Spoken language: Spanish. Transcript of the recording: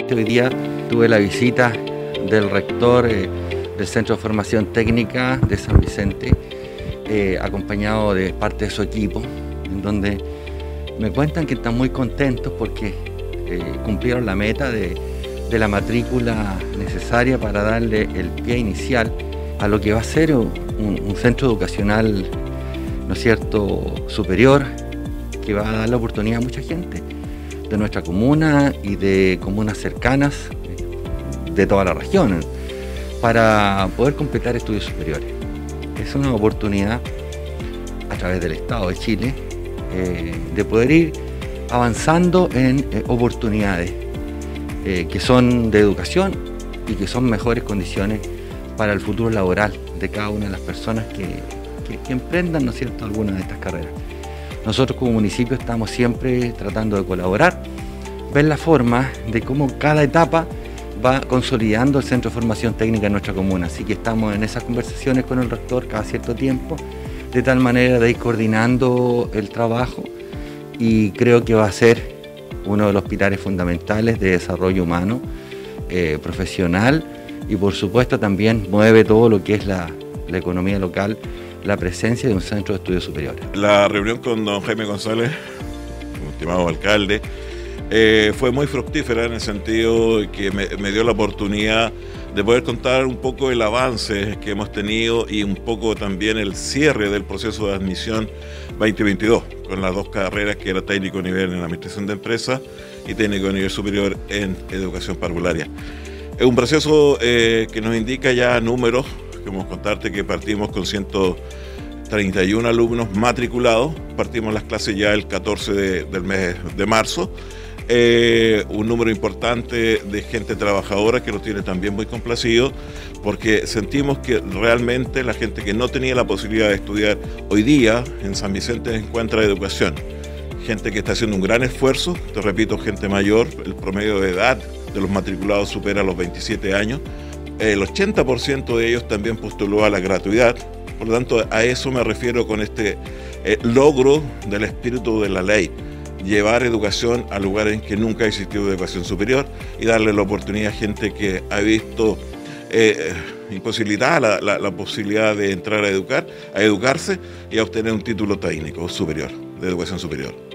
Justamente hoy día tuve la visita del rector del Centro de Formación Técnica de San Vicente, acompañado de parte de su equipo, en donde me cuentan que están muy contentos porque cumplieron la meta de la matrícula necesaria para darle el pie inicial a lo que va a ser un centro educacional, ¿no es cierto?, superior, que va a dar la oportunidad a mucha gente de nuestra comuna y de comunas cercanas de toda la región para poder completar estudios superiores. Es una oportunidad a través del Estado de Chile de poder ir avanzando en oportunidades que son de educación y que son mejores condiciones para el futuro laboral de cada una de las personas que emprendan, ¿no es cierto?, alguna de estas carreras. Nosotros como municipio estamos siempre tratando de colaborar, ver la forma de cómo cada etapa va consolidando el Centro de Formación Técnica en nuestra comuna. Así que estamos en esas conversaciones con el rector cada cierto tiempo, de tal manera de ir coordinando el trabajo, y creo que va a ser uno de los pilares fundamentales de desarrollo humano, profesional, y por supuesto también mueve todo lo que es la economía local, la presencia de un centro de estudios superiores. La reunión con don Jaime González, estimado alcalde, fue muy fructífera en el sentido de que me dio la oportunidad de poder contar un poco el avance que hemos tenido y un poco también el cierre del proceso de admisión 2022, con las dos carreras que era técnico nivel en administración de empresas y técnico de nivel superior en educación parvularia. Es un proceso que nos indica ya números. Queremos contarte que partimos con 131 alumnos matriculados, partimos las clases ya el 14 del mes de marzo, un número importante de gente trabajadora que nos tiene también muy complacido, porque sentimos que realmente la gente que no tenía la posibilidad de estudiar hoy día en San Vicente encuentra educación, gente que está haciendo un gran esfuerzo, te repito, gente mayor, el promedio de edad de los matriculados supera los 27 años, el 80% de ellos también postuló a la gratuidad. Por lo tanto, a eso me refiero con este logro del espíritu de la ley, llevar educación a lugares en que nunca ha existido educación superior y darle la oportunidad a gente que ha visto imposibilitada la posibilidad de entrar a educarse y a obtener un título técnico superior, de educación superior.